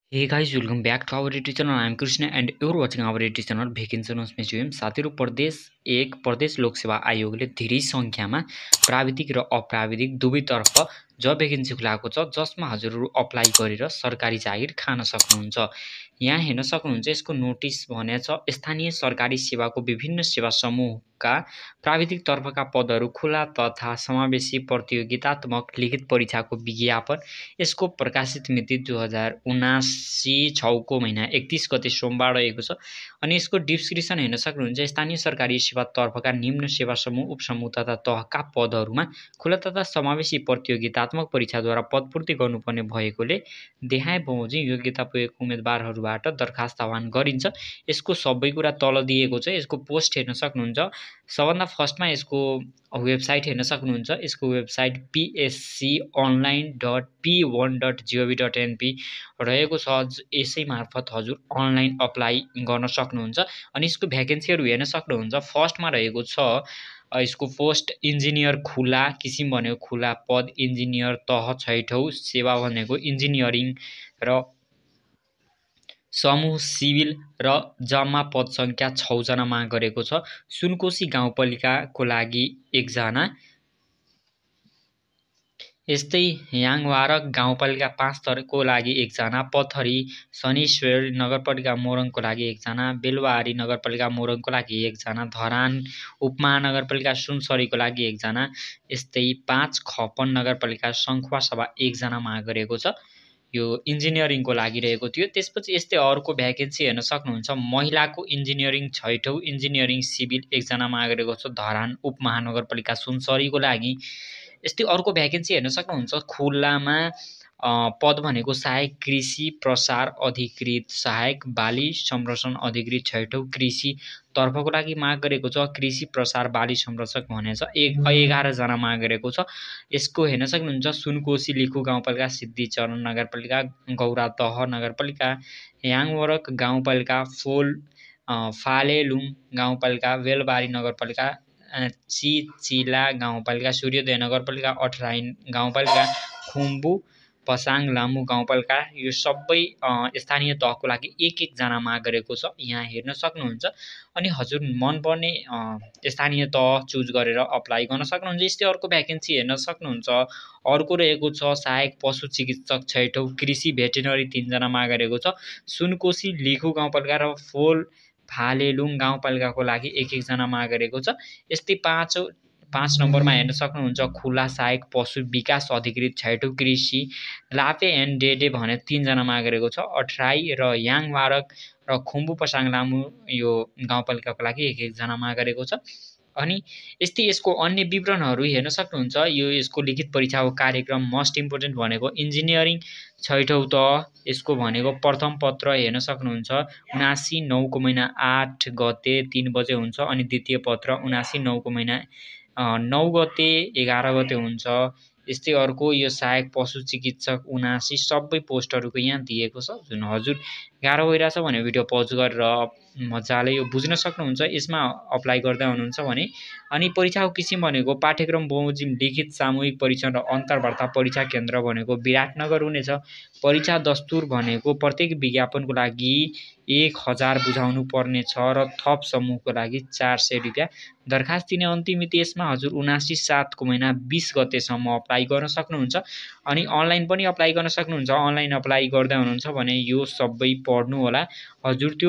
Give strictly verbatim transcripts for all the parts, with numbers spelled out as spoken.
Hey guys, welcome back to our YouTube channel. I am Krishna and you're watching our YouTube channel Vacancy में जोयौँ साथीहरु प्रदेश एक प्रदेश लोकसेवा आयोगले धेरै संख्यामा प्राविधिक र अप्राविधिक दुवैतर्फ जब भ्याकेन्सी खुलाएको छ जसमा हजुरहरु अप्लाई गरेर सरकारी जागिर खान सक्नुहुन्छ। यहाँ हेर्न सक्नुहुन्छ यसको नोटिस भनेको छ स्थानीय सरकारी सेवाको विभिन्न सेवा समूहका प्राविधिक तर्फका पदहरू खुला तथा समावेशी प्रतियोगितात्मक लिखित परीक्षाको विज्ञापन। यसको प्रकाशित मिति दुई हजार उनासी छौको महिना एकतीस गते सोमबार रहेको छ। अनि यसको डिस्क्रिप्सन हेर्न सक्नुहुन्छ स्थानीय सरकारी सेवा तर्फका निम्न सेवा समूह उपसमूह तथा तहका पदहरूमा खुला तथा समावेशी प्रतियोगितात्मक परीक्षाद्वारा पदपूर्ति गर्नुपर्ने भएकोले देखाए बमोजिम योग्यता पुगेको उम्मेदवारहरूबाट दरखास्त आह्वान गरिन्छ। यसको सबै कुरा तल दिएको छ। यसको पोस्ट हेर्न सक्नुहुन्छ। सबभन्दा फर्स्टमा यसको वेबसाइट हेर्न सक्नुहुन्छ। यसको website PSC online dot P one dot GOV dot NP रहेको छ। यसै मार्फत हजुर अनलाइन अप्लाई गर्न सक्नुहुन्छ। अनि यसको भ्याकेन्सीहरू हेर्न सक्नुहुन्छ। फर्स्टमा रहेको छ यसको पोस्ट इन्जिनियर खुला किसिम भनेको खुला पद इन्जिनियर तह छैठौं सेवा भनेको इन्जिनियरिङ र समूह सिभिल र जम्मा पद संख्या छ जना माग गरेको छ। सुनकोशी गाउँपालिकाको लागि एकजना, यस्तै याङवारक गाउँपालिका पाँच थरको लागि एकजना, पथरी शनिश्वर नगरपालिका मोरङको लागि एकजना, बेलवारी नगरपालिका मोरङको लागि एकजना, धरान उपमहानगरपालिका सुनसरीको लागि एकजना, यस्तै पाँच खपन नगरपालिका सङ्खुवासभा एकजना माग गरेको छ। यो इन्जिनियरिङको लागि रहेको थियो। त्यसपछि यस्तै अर्को भ्याकेन्सी हेर्न सक्नुहुन्छ। महिलाको इन्जिनियरिङ छैठौं इन्जिनियरिङ सिभिल एकजना माग गरेको छ धरान उपमहानगरपालिका सुनसरीको लागि। यस्तै अर्को भ्याकेन्सी हेर्न सक्नुहुन्छ। खुलामा पद भनेको सहायक कृषि प्रसार अधिकृत, सहायक बाली संरक्षण अधिकृत छैठौं कृषि तर्फको लागि माग गरेको छ। कृषि प्रसार बाली संरक्षक भनेको छ एक एघार जना माग गरेको छ। यसको हेर्न सक्नुहुन्छ। सुनकोशी लिखु गाउँपालिका, सिद्धिचरण नगरपालिका, गौरादह नगरपालिका, याङवरक गाउँपालिका, फोल फालेलुङ गाउँपालिका, बेलबारी नगरपालिका, चिचिला गाउँपालिका, सूर्योदय नगरपालिका, अठराइन गाउँपालिका, खुम्बु पसाङ लामु गाउँपालिका। यो सबै स्थानीय तहको लागि एक एक जना माग गरेको छ। यहाँ हेर्न सक्नुहुन्छ। अनि हजुर मनपर्ने स्थानीय तह चुज गरेर अप्लाई गर्न सक्नुहुन्छ। यस्तै अर्को भ्याकेन्सी हेर्न सक्नुहुन्छ। अर्को रहेको छ सहायक पशु चिकित्सक छैठौं कृषि भेटेनरी तीन जना माग गरेको छ। सुनकोशी लिखु गाउँपालिका र फोल फालेलुङ गाउँपालिकाको लागि एक एक जना माग गरेको छ। यस्तै पाँच पाँच नम्बरमा हेर्न सक्नुहुन्छ। खुला सहायक पशु विकास अधिकृत छैठौं कृषि लापे एन्ड डेडे भने तीन जना माग गरेको छ। अठराई र याङवारक र खुम्बु पसाङ लामु यो गाउँपालिकाको लागि एक एक जना माग गरेको छ। अनि यस्तै यसको अन्य विवरणहरू हेर्न सक्नुहुन्छ। यो यसको लिखित परीक्षाको कार्यक्रम मोस्ट इम्पोर्टेन्ट भनेको इन्जिनियरिङ छैठौं तह यसको भनेको प्रथम पत्र हेर्न सक्नुहुन्छ। उनासी नौको महिना आठ गते तीन बजे हुन्छ। अनि द्वितीय पत्र उनासी नौको महिना नौ गते एघार गते हुन्छ। यस्तै अर्को यो सहायक पशु चिकित्सक उनासी सबै पोस्टहरूको यहाँ दिएको छ। जुन हजुर गाह्रो भइरहेछ भने भिडियो पज गरेर मजाले यो बुझ्न सक्नुहुन्छ। यसमा अप्लाई गर्दै हुनुहुन्छ भने। अनि परीक्षाको किसिम भनेको पाठ्यक्रम बमोजिम लिखित सामूहिक परीक्षण र अन्तर्वार्ता परीक्षा केन्द्र भनेको विराटनगर हुनेछ। परीक्षा दस्तुर भनेको प्रत्येक विज्ञापनको लागि एक हजार बुझाउनु पर्ने छ र थप समूहको लागि चार सय रुपियाँ। दरखास्त दिने अन्तिम मिति यसमा हजुर उनासी सातको महिना बीस गतेसम्म अप्लाई गर्न सक्नुहुन्छ। अनि अनलाइन पनि अप्लाई गर्न सक्नुहुन्छ। अनलाइन अप्लाई गर्दै हुनुहुन्छ भने यो सबै पढ्नु होला। हजुर त्यो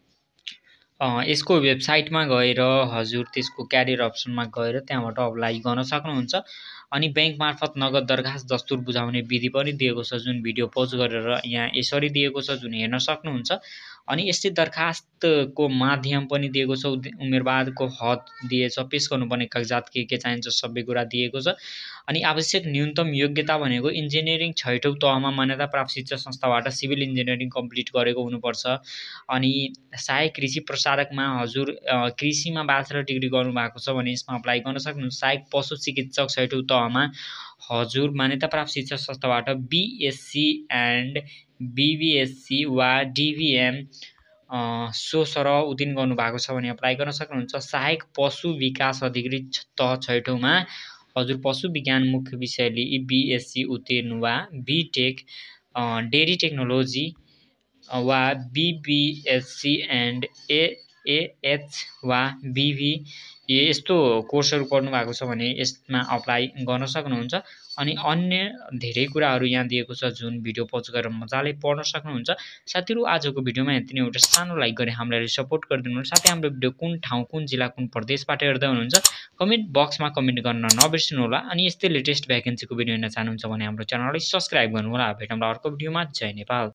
यसको वेबसाइटमा गएर हजुर त्यसको क्यारियर अप्सनमा गएर त्यहाँबाट अप्लाई गर्न सक्नुहुन्छ। अनि बैंक मार्फत नगद दरखास्त दस्तुर बुझाउने विधि पनि दिएको छ। जुन भिडियो पज गरेर यहाँ यसरी दिएको छ जुन हेर्न सक्नुहुन्छ। अनि यस्तै दरखास्तको माध्यम पनि दिएको छ। उम्मेदवारको हद दिएछ, पेश गर्नुपर्ने कागजात के के चाहिन्छ सबै कुरा दिएको छ। अनि आवश्यक न्यूनतम योग्यता भनेको इन्जिनियरिङ छैठौं तहमा मान्यता प्राप्त शिक्षा संस्थाबाट सिभिल इन्जिनियरिङ कम्प्लिट गरेको हुनुपर्छ। अनि सहायक कृषि प्रसारकमा हजुर कृषिमा ब्याचलर डिग्री गर्नुभएको छ भने यसमा अप्लाई गर्न सक्नुहुन्छ। सहायक पशु चिकित्सक छैठौं तहमा हजुर मान्यता प्राप्त शिक्षा संस्थाबाट बीएससी एन्ड बीबीएससी वा डिभिएम सो सरह उत्तीर्ण गर्नुभएको छ भने अप्लाई गर्न सक्नुहुन्छ। सहायक पशु विकास अधिकृत तह छैठौंमा हजुर पशु विज्ञान मुख्य विषय लिई बीएससी उत्तीर्ण वा बीटेक डेरी टेक्नोलोजी वा बीबीएससी एन्ड एएएच वा बीभी यस्तो कोर्सहरू पढ्नु भएको छ भने यसमा अप्लाई गर्न सक्नुहुन्छ। अनि अन्य धेरै कुराहरू यहाँ दिएको छ जुन भिडियो पज गरेर मजाले पढ्न सक्नुहुन्छ। साथीहरू आजको भिडियोमा यति नै, एउटा सानो लाइक गरी हामीलाई सपोर्ट गरिदिनुहोस्। साथै हाम्रो भिडियो कुन ठाउँ, कुन जिल्ला, कुन प्रदेशबाट हेर्दै हुनुहुन्छ कमेन्ट बक्समा कमेन्ट गर्न नबिर्सिनु होला। अनि यस्तै लेटेस्ट भ्याकेन्सीको भिडियो हेर्न चाहनुहुन्छ भने हाम्रो च्यानललाई सब्स्क्राइब गर्नुहोला। भेटौँला अर्को भिडियोमा। जय नेपाल।